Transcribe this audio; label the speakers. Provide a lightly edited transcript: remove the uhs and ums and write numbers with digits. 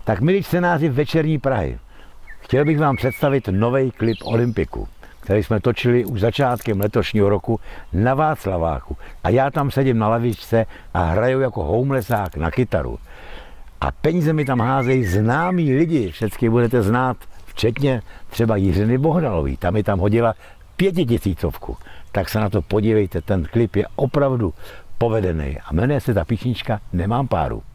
Speaker 1: Tak milí čtenáři Večerní Prahy, chtěl bych vám představit nový klip Olympiku, který jsme točili už začátkem letošního roku na Václaváku. A já tam sedím na lavičce a hraju jako homelessák na kytaru. A peníze mi tam házejí známí lidi, všechny budete znát, včetně třeba Jiřiny Bohdalový. Ta mi tam hodila 5000. Tak se na to podívejte, ten klip je opravdu povedený. A jmenuje se ta písnička Nemám páru.